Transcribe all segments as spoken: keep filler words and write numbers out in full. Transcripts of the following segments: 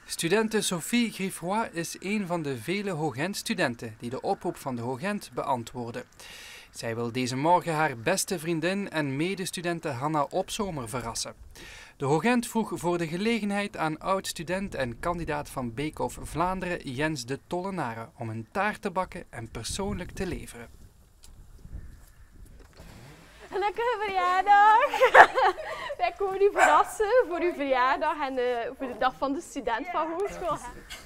Studente Sophie Griefroy is een van de vele Hoogent-studenten die de oproep van de Hoogent beantwoorden. Zij wil deze morgen haar beste vriendin en medestudente Hanna Opzomer verrassen. De Hoogent vroeg voor de gelegenheid aan oud-student en kandidaat van Beekhoff Vlaanderen Jens de Tollenaren om een taart te bakken en persoonlijk te leveren. Gelukkige verjaardag! Wij komen u verrassen voor uw verjaardag en uh, voor de dag van de student van Hogeschool.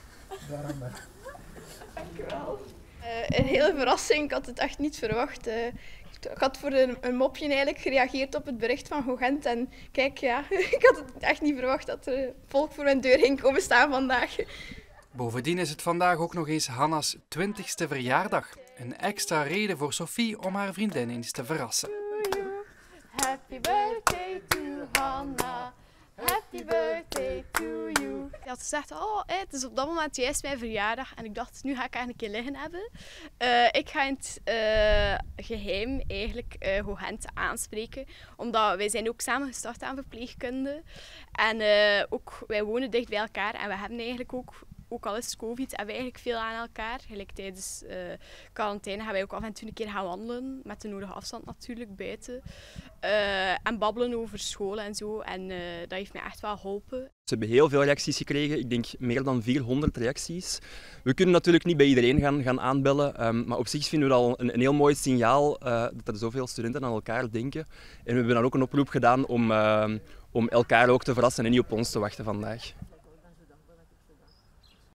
Dank u wel. Uh, een hele verrassing, ik had het echt niet verwacht. Uh, ik had voor een, een mopje eigenlijk gereageerd op het bericht van Hoogent en kijk, ja, ik had het echt niet verwacht dat er volk voor mijn deur ging komen staan vandaag. Bovendien is het vandaag ook nog eens Hanna's twintigste verjaardag. Een extra reden voor Sophie om haar vriendin eens te verrassen. Happy birthday to Hanna, happy birthday to you. Hij had gezegd, oh, het is op dat moment juist mijn verjaardag en ik dacht, nu ga ik eigenlijk een keer liggen hebben. Uh, ik ga in het uh, geheim eigenlijk uh, Hoogent aanspreken, omdat wij zijn ook samen gestart aan verpleegkunde. En uh, ook, wij wonen dicht bij elkaar en we hebben eigenlijk ook... Ook al is het COVID, hebben we eigenlijk veel aan elkaar. Gelijk tijdens uh, quarantaine gaan wij ook af en toe een keer gaan wandelen. Met de nodige afstand natuurlijk buiten. Uh, en babbelen over school en zo. En uh, dat heeft mij echt wel geholpen. Ze hebben heel veel reacties gekregen. Ik denk meer dan vierhonderd reacties. We kunnen natuurlijk niet bij iedereen gaan, gaan aanbellen. Um, maar op zich vinden we dat al een, een heel mooi signaal uh, dat er zoveel studenten aan elkaar denken. En we hebben dan ook een oproep gedaan om, uh, om elkaar ook te verrassen en niet op ons te wachten vandaag.